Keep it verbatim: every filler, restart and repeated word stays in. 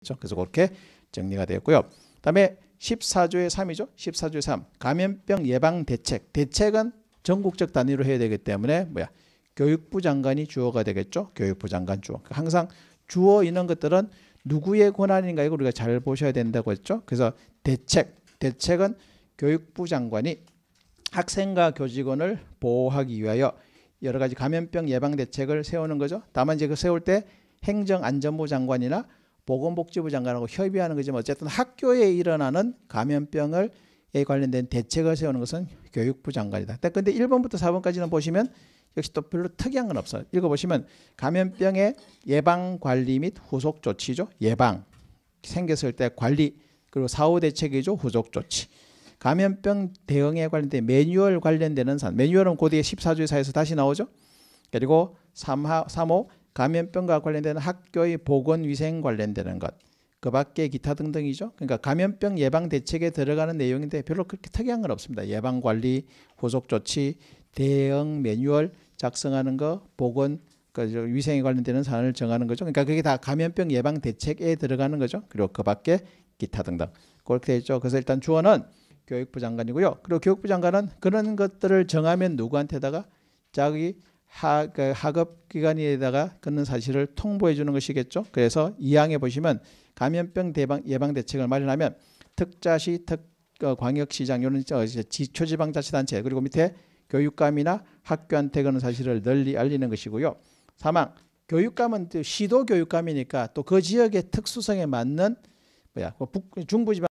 되겠죠. 그래서 그렇게 정리가 되었고요. 그다음에 십사 조의 삼이죠. 십사 조의 삼. 감염병 예방 대책. 대책은 전국적 단위로 해야 되기 때문에 뭐야? 교육부 장관이 주어가 되겠죠. 교육부 장관 주어. 항상 주어 있는 것들은 누구의 권한인가 이거 우리가 잘 보셔야 된다고 했죠. 그래서 대책. 대책은 교육부 장관이 학생과 교직원을 보호하기 위하여 여러 가지 감염병 예방 대책을 세우는 거죠. 다만 이제 그 세울 때 행정안전부 장관이나 보건복지부 장관하고 협의하는 거지만 어쨌든 학교에 일어나는 감염병을 에 관련된 대책을 세우는 것은 교육부 장관이다. 근데 일 번부터 사 번까지는 보시면 역시 또 별로 특이한 건 없어요. 읽어보시면 감염병의 예방 관리 및 후속 조치죠. 예방 생겼을 때 관리 그리고 사후 대책이죠. 후속 조치. 감염병 대응에 관련된 매뉴얼 관련되는 사안. 매뉴얼은 그 뒤에 십사 조의 사에서 다시 나오죠. 그리고 삼 호 감염병과 관련된 학교의 보건위생 관련되는 것. 그 밖에 기타 등등이죠. 그러니까 감염병 예방 대책에 들어가는 내용인데 별로 그렇게 특이한 건 없습니다. 예방 관리, 후속 조치, 대응 매뉴얼 작성하는 거, 보건, 그 위생에 관련되는 사안을 정하는 거죠. 그러니까 그게 다 감염병 예방 대책에 들어가는 거죠. 그리고 그 밖에 기타 등등. 그렇게 되어 있죠. 그래서 일단 주어는 교육부 장관이고요. 그리고 교육부 장관은 그런 것들을 정하면 누구한테다가 자기 하, 그 하급기관에다가 그런 사실을 통보해 주는 것이겠죠. 그래서 이 항에 보시면 감염병 대방, 예방 대책을 마련하면 특자시, 특, 어, 광역시장, 이런 지초지방자치단체 그리고 밑에 교육감이나 학교한테 그런 사실을 널리 알리는 것이고요. 사망 교육감은 또 시도 교육감이니까 또 그 지역의 특수성에 맞는 뭐야 북, 중부지방